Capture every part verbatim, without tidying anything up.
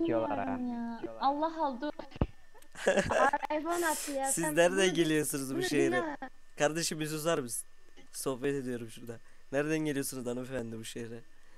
Diyorlar ha. Bilmiyorum ya. Allah aldı. iPhone attı ya. Siz sen nereden bunu- geliyorsunuz bu bunu şehre? dinleme. Kardeşim bir susar mısın? Sohbet ediyorum şurada. Nereden geliyorsunuz hanımefendi bu şehre?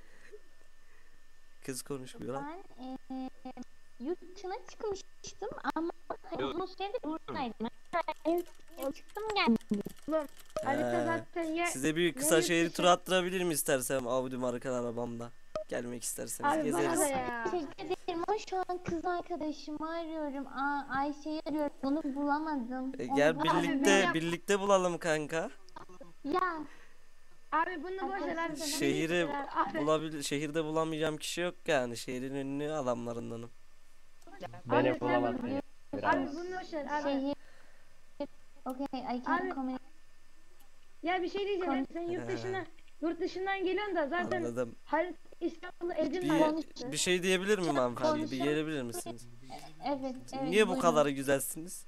Kız konuşmuyor lan. Ben eee yurt dışına çıkmıştım ama hani uzun süredir buradaydım. Yani çıktım geldim. Harita Ee, zaten ya. Size bir kısa Nereye şehir gidecek? turu attırabilir mi istersem Audi marka arabamda? Gelmek isterseniz Abi bana gezeriz. da ya. Teşekkür ederim ama şu an kız arkadaşımı arıyorum. Aa, Ayşe'yi arıyorum. Onu bulamadım. E, Onu gel bulamadım. birlikte benim- birlikte bulalım kanka. Ya Abi bunu boş ver abi. Şehri Abi, bulabil şehirde bulamayacağım kişi yok yani. Şehrin ünlü adamlarındanım. Beni Abi sen bulamazsın bunu- ya. abi Biraz. bunu boş ver abi. şehir. Okay, I Abi- can't comment. Ya bir şey diyeceğim. Sen yurt dışına yurt dışından geliyorsun da zaten Anladım. Halit İstanbul'da evin Bir, var. bir şey diyebilir miyim hanımefendi? Bir Konuşalım. gelebilir misiniz? Evet, evet. Niye bu buyurun. kadar güzelsiniz?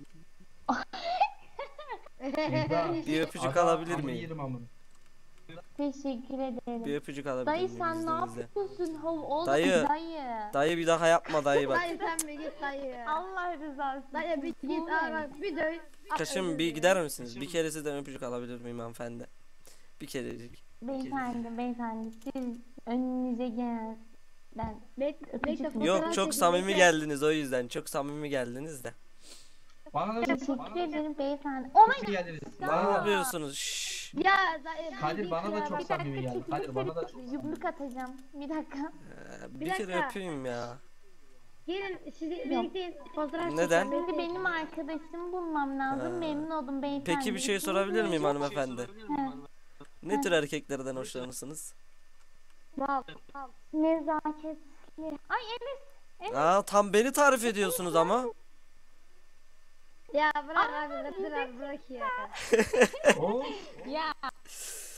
Bir öpücük Ada, alabilir amını miyim? yerim amını. Teşekkür ederim. Bir öpücük alabilir Dayı miyim sen ne izninizle? yapıyorsun? Hov oğlum Dayı. dayı. Dayı bir daha yapma dayı bak. Dayı sen bir git dayı. Allah rızası için. Dayı bir Bu git ne? abi bak bir döv. Kaşım bir gider misiniz? Bir kere sizden öpücük alabilir miyim hanımefendi? Bir kerecik. Beyefendi, beyefendi siz önünüze gelen ben Bek, Öpücük bekle, mü? fotoğraf Yok çok çekeyim, samimi bekle. geldiniz o yüzden. Çok samimi geldiniz de. Bana da teşekkür bana da ederim beyefendi. Ona çok iyi geldiniz. Ne Bana da, yapıyorsunuz? Şşş. Ya dayı. Kadir bir bana da kere çok bak. samimi geldi. Kadir bana da çok yumruk atacağım. Bir dakika. Ee, Bir bir kere dakika. öpeyim ya. Gelin sizi birlikte fotoğraf Neden? çekelim. Şimdi benim arkadaşımı bulmam lazım. Ha. Memnun oldum beyefendi. Peki bir şey İsminiz sorabilir miyim neydi? hanımefendi? He. Ne tür erkeklerden hoşlanırsınız? Mal. mal. Nezaketli. Ay Enes. Aa tam beni tarif ediyorsunuz ama. Ya bırak abi bırak abi bırak ya. Oo. Ya